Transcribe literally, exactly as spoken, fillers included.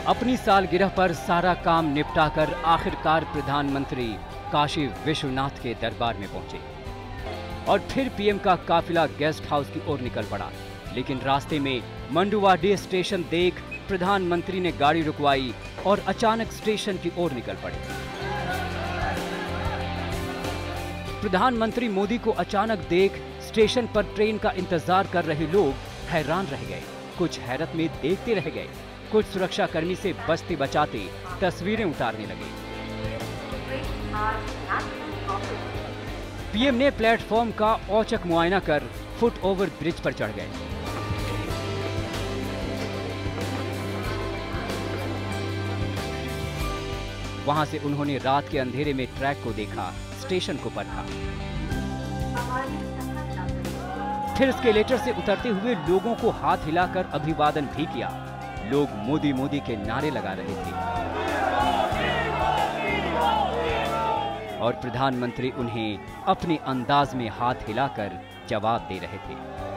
अपनी सालगिरह पर सारा काम निपटाकर आखिरकार प्रधानमंत्री काशी विश्वनाथ के दरबार में पहुंचे और फिर पीएम का काफिला गेस्ट हाउस की ओर निकल पड़ा। लेकिन रास्ते में मंडुवाडीह स्टेशन देख प्रधानमंत्री ने गाड़ी रुकवाई और अचानक स्टेशन की ओर निकल पड़े। प्रधानमंत्री मोदी को अचानक देख स्टेशन पर ट्रेन का इंतजार कर रहे लोग हैरान रह गए, कुछ हैरत में देखते रह गए, कुछ सुरक्षाकर्मी से बचते बचाते तस्वीरें उतारने लगे। पीएम ने प्लेटफॉर्म का औचक मुआयना कर फुट ओवर ब्रिज पर चढ़ गए। वहां से उन्होंने रात के अंधेरे में ट्रैक को देखा, स्टेशन को परखा। फिर एस्केलेटर से उतरते हुए लोगों को हाथ हिलाकर अभिवादन भी किया। लोग मोदी मोदी के नारे लगा रहे थे और प्रधानमंत्री उन्हें अपने अंदाज में हाथ हिलाकर जवाब दे रहे थे।